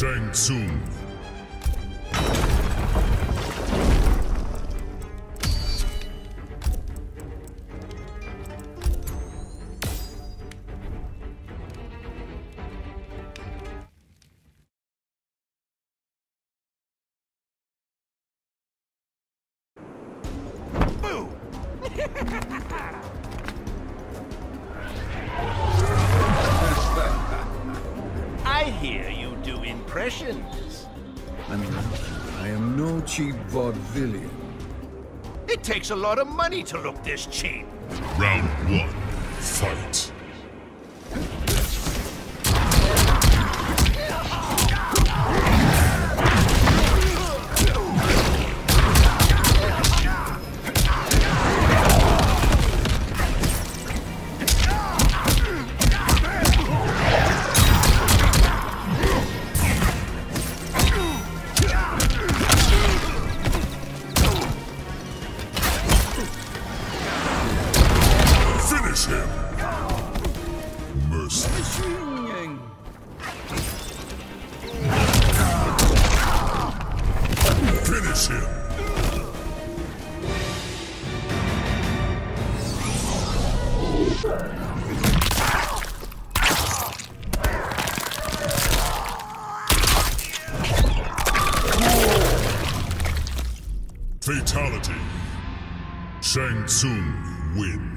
Shang Tsung. I hear you do impressions. I am no cheap vaudevillian. It takes a lot of money to look this cheap. Round 1. Fight. Finish him! Mercy. Finish him! Fatality. Shang Tsung wins.